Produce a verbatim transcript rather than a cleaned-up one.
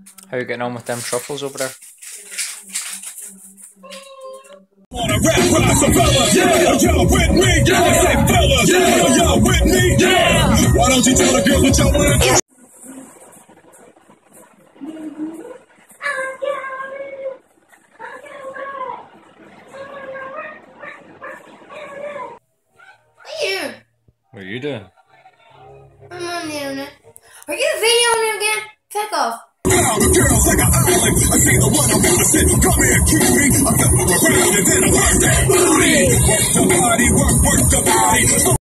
How you getting on with them truffles over there? Wanna rap, rise, so fellas, yeah, y'all with me, yeah, say fellas, yeah, y'all with me, yeah. Why don't you tell the girls what y'all wanna do? What are you doing? I'm on the internet. Are you videoing again? Pick off. Now the girls like an island. I see the one I wanna sit. Come here, keep me. I'm gonna around and then I work that booty. Work the body, work, work the body.